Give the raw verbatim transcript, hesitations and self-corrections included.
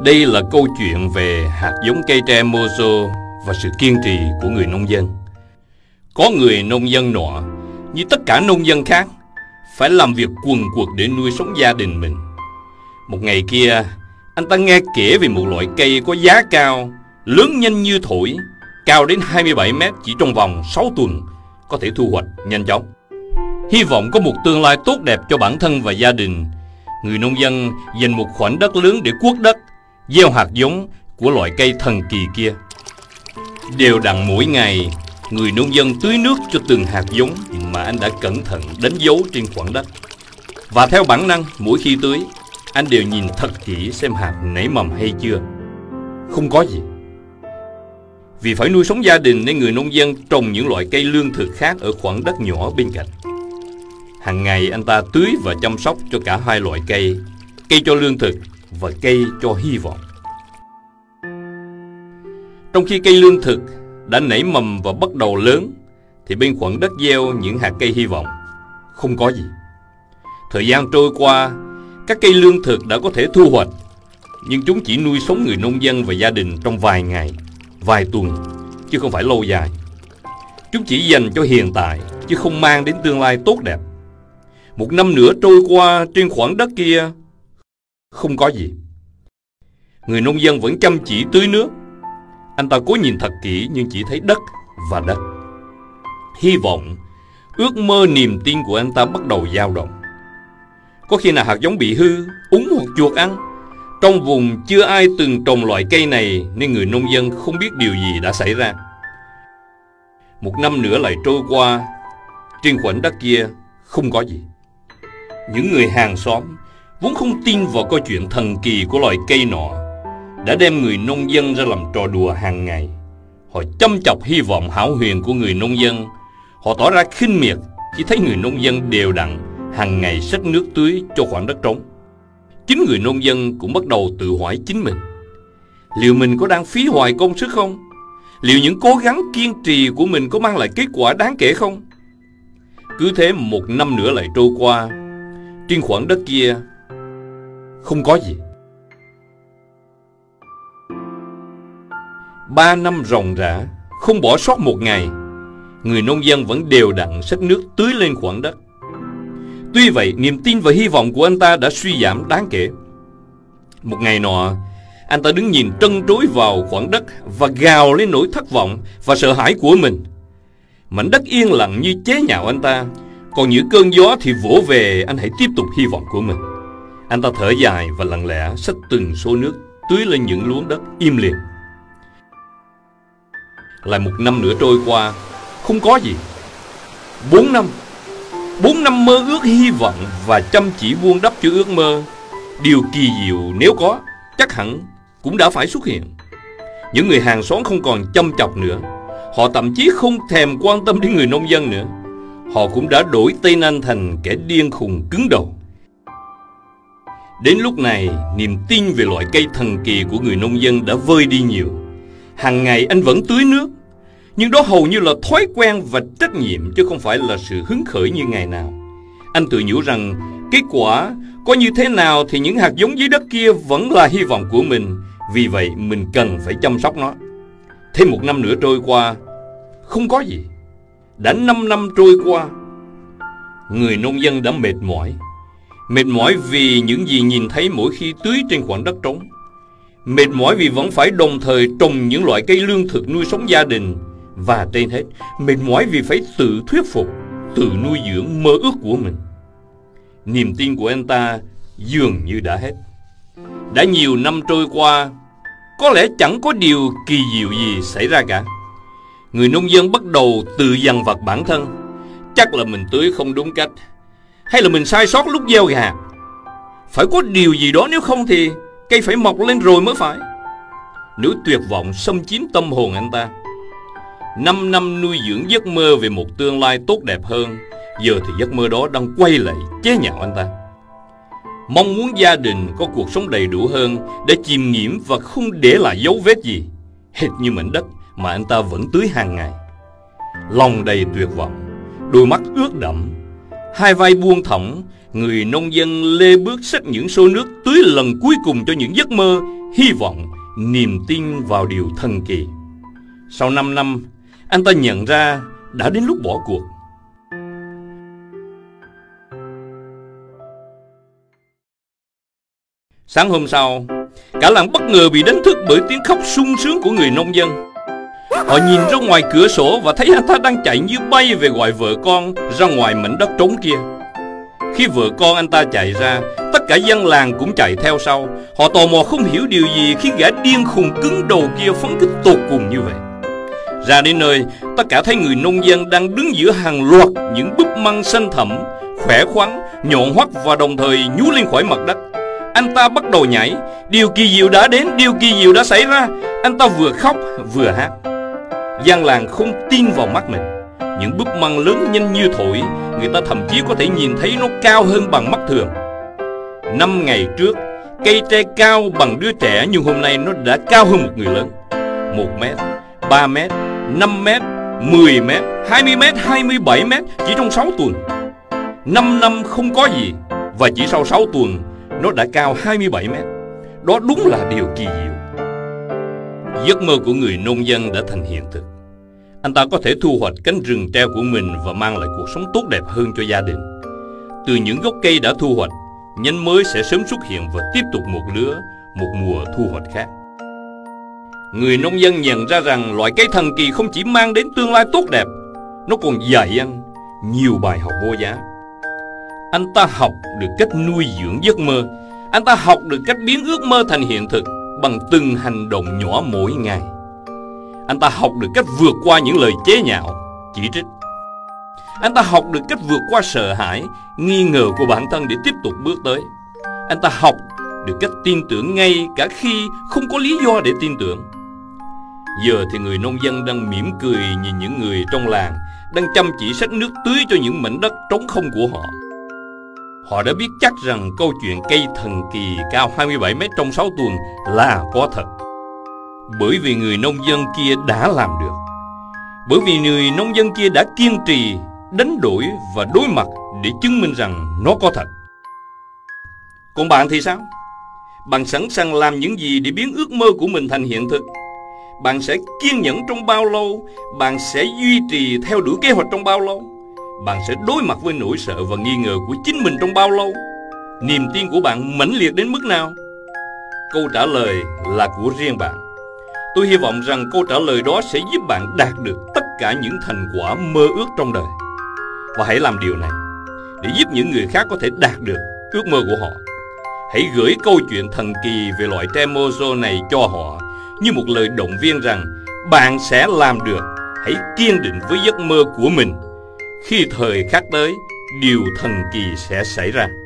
Đây là câu chuyện về hạt giống cây tre Mozo và sự kiên trì của người nông dân. Có người nông dân nọ, như tất cả nông dân khác, phải làm việc quần quật để nuôi sống gia đình mình. Một ngày kia, anh ta nghe kể về một loại cây có giá cao, lớn nhanh như thổi, cao đến hai mươi bảy mét chỉ trong vòng sáu tuần, có thể thu hoạch nhanh chóng. Hy vọng có một tương lai tốt đẹp cho bản thân và gia đình, người nông dân dành một khoảnh đất lớn để cuốc đất, gieo hạt giống của loại cây thần kỳ kia. Đều đặn mỗi ngày, người nông dân tưới nước cho từng hạt giống mà anh đã cẩn thận đánh dấu trên khoảng đất. Và theo bản năng, mỗi khi tưới, anh đều nhìn thật kỹ xem hạt nảy mầm hay chưa. Không có gì. Vì phải nuôi sống gia đình nên người nông dân trồng những loại cây lương thực khác ở khoảng đất nhỏ bên cạnh. Hàng ngày anh ta tưới và chăm sóc cho cả hai loại cây, cây cho lương thực và cây cho hy vọng. Trong khi cây lương thực đã nảy mầm và bắt đầu lớn, thì bên khoảng đất gieo những hạt cây hy vọng không có gì. Thời gian trôi qua, các cây lương thực đã có thể thu hoạch, nhưng chúng chỉ nuôi sống người nông dân và gia đình trong vài ngày, vài tuần, chứ không phải lâu dài. Chúng chỉ dành cho hiện tại, chứ không mang đến tương lai tốt đẹp. Một năm nữa trôi qua, trên khoảng đất kia không có gì. Người nông dân vẫn chăm chỉ tưới nước. Anh ta cố nhìn thật kỹ nhưng chỉ thấy đất và đất. Hy vọng, ước mơ, niềm tin của anh ta bắt đầu dao động. Có khi nào hạt giống bị hư, úng hoặc chuột ăn? Trong vùng chưa ai từng trồng loại cây này nên người nông dân không biết điều gì đã xảy ra. Một năm nữa lại trôi qua, trên khoảnh đất kia không có gì. Những người hàng xóm vốn không tin vào câu chuyện thần kỳ của loài cây nọ đã đem người nông dân ra làm trò đùa hàng ngày. Họ châm chọc hy vọng hão huyền của người nông dân. Họ tỏ ra khinh miệt khi thấy người nông dân đều đặn hàng ngày xách nước tưới cho khoảng đất trống. Chính người nông dân cũng bắt đầu tự hỏi chính mình, liệu mình có đang phí hoài công sức không? Liệu những cố gắng kiên trì của mình có mang lại kết quả đáng kể không? Cứ thế một năm nữa lại trôi qua, trên khoảng đất kia không có gì. Ba năm ròng rã, không bỏ sót một ngày, người nông dân vẫn đều đặn xách nước tưới lên khoảng đất. Tuy vậy, niềm tin và hy vọng của anh ta đã suy giảm đáng kể. Một ngày nọ, anh ta đứng nhìn trân trối vào khoảng đất và gào lên nỗi thất vọng và sợ hãi của mình. Mảnh đất yên lặng như chế nhạo anh ta, còn những cơn gió thì vỗ về anh hãy tiếp tục hy vọng của mình. Anh ta thở dài và lặng lẽ xách từng xô nước tưới lên những luống đất im lìm. Lại một năm nữa trôi qua, không có gì. Bốn năm Bốn năm mơ ước hy vọng và chăm chỉ vuông đắp cho ước mơ. Điều kỳ diệu nếu có, chắc hẳn cũng đã phải xuất hiện. Những người hàng xóm không còn châm chọc nữa. Họ thậm chí không thèm quan tâm đến người nông dân nữa. Họ cũng đã đổi tên anh thành kẻ điên khùng cứng đầu. Đến lúc này, niềm tin về loại cây thần kỳ của người nông dân đã vơi đi nhiều. Hàng ngày anh vẫn tưới nước, nhưng đó hầu như là thói quen và trách nhiệm, chứ không phải là sự hứng khởi như ngày nào. Anh tự nhủ rằng kết quả có như thế nào thì những hạt giống dưới đất kia vẫn là hy vọng của mình. Vì vậy mình cần phải chăm sóc nó. Thêm một năm nữa trôi qua, không có gì. Đã năm năm trôi qua, người nông dân đã mệt mỏi. Mệt mỏi vì những gì nhìn thấy mỗi khi tưới trên khoảng đất trống. Mệt mỏi vì vẫn phải đồng thời trồng những loại cây lương thực nuôi sống gia đình. Và trên hết, mệt mỏi vì phải tự thuyết phục, tự nuôi dưỡng mơ ước của mình. Niềm tin của anh ta dường như đã hết. Đã nhiều năm trôi qua, có lẽ chẳng có điều kỳ diệu gì xảy ra cả. Người nông dân bắt đầu tự dằn vặt bản thân. Chắc là mình tưới không đúng cách, hay là mình sai sót lúc gieo gà. Phải có điều gì đó, nếu không thì cây phải mọc lên rồi mới phải. Nỗi tuyệt vọng xâm chiếm tâm hồn anh ta. Năm năm nuôi dưỡng giấc mơ về một tương lai tốt đẹp hơn, giờ thì giấc mơ đó đang quay lại chế nhạo anh ta. Mong muốn gia đình có cuộc sống đầy đủ hơn để chìm nghiệm và không để lại dấu vết gì, hệt như mảnh đất mà anh ta vẫn tưới hàng ngày. Lòng đầy tuyệt vọng, đôi mắt ướt đẫm, hai vai buông thõng, người nông dân lê bước xách những xô nước tưới lần cuối cùng cho những giấc mơ, hy vọng, niềm tin vào điều thần kỳ. Sau năm năm, anh ta nhận ra đã đến lúc bỏ cuộc. Sáng hôm sau, cả làng bất ngờ bị đánh thức bởi tiếng khóc sung sướng của người nông dân. Họ nhìn ra ngoài cửa sổ và thấy anh ta đang chạy như bay về gọi vợ con ra ngoài mảnh đất trống kia. Khi vợ con anh ta chạy ra, tất cả dân làng cũng chạy theo sau. Họ tò mò không hiểu điều gì khiến gã điên khùng cứng đầu kia phấn khích tột cùng như vậy. Ra đến nơi, tất cả thấy người nông dân đang đứng giữa hàng loạt những búp măng xanh thẳm, khỏe khoắn, nhọn hoắt và đồng thời nhú lên khỏi mặt đất. Anh ta bắt đầu nhảy. Điều kỳ diệu đã đến, điều kỳ diệu đã xảy ra. Anh ta vừa khóc vừa hát. Dân làng không tin vào mắt mình. Những búp măng lớn nhanh như thổi, người ta thậm chí có thể nhìn thấy nó cao hơn bằng mắt thường. Năm ngày trước, cây tre cao bằng đứa trẻ, nhưng hôm nay nó đã cao hơn một người lớn. Một mét, ba mét, năm mét, mười mét, hai mươi mét, hai mươi bảy mét chỉ trong sáu tuần. Năm năm không có gì, và chỉ sau sáu tuần nó đã cao hai mươi bảy mét. Đó đúng là điều kỳ diệu. Giấc mơ của người nông dân đã thành hiện thực. Anh ta có thể thu hoạch cánh rừng tre của mình và mang lại cuộc sống tốt đẹp hơn cho gia đình. Từ những gốc cây đã thu hoạch, nhánh mới sẽ sớm xuất hiện và tiếp tục một lứa, một mùa thu hoạch khác. Người nông dân nhận ra rằng loại cây thần kỳ không chỉ mang đến tương lai tốt đẹp, nó còn dạy anh nhiều bài học vô giá. Anh ta học được cách nuôi dưỡng giấc mơ. Anh ta học được cách biến ước mơ thành hiện thực bằng từng hành động nhỏ mỗi ngày. Anh ta học được cách vượt qua những lời chế nhạo, chỉ trích. Anh ta học được cách vượt qua sợ hãi, nghi ngờ của bản thân để tiếp tục bước tới. Anh ta học được cách tin tưởng ngay cả khi không có lý do để tin tưởng. Giờ thì người nông dân đang mỉm cười nhìn những người trong làng đang chăm chỉ xách nước tưới cho những mảnh đất trống không của họ. Họ đã biết chắc rằng câu chuyện cây thần kỳ cao hai mươi bảy mét trong sáu tuần là có thật. Bởi vì người nông dân kia đã làm được. Bởi vì người nông dân kia đã kiên trì, đánh đổi và đối mặt để chứng minh rằng nó có thật. Còn bạn thì sao? Bạn sẵn sàng làm những gì để biến ước mơ của mình thành hiện thực? Bạn sẽ kiên nhẫn trong bao lâu? Bạn sẽ duy trì theo đuổi kế hoạch trong bao lâu? Bạn sẽ đối mặt với nỗi sợ và nghi ngờ của chính mình trong bao lâu? Niềm tin của bạn mãnh liệt đến mức nào? Câu trả lời là của riêng bạn. Tôi hy vọng rằng câu trả lời đó sẽ giúp bạn đạt được tất cả những thành quả mơ ước trong đời. Và hãy làm điều này để giúp những người khác có thể đạt được ước mơ của họ. Hãy gửi câu chuyện thần kỳ về loại tre mojo này cho họ như một lời động viên rằng bạn sẽ làm được. Hãy kiên định với giấc mơ của mình. Khi thời khắc tới, điều thần kỳ sẽ xảy ra.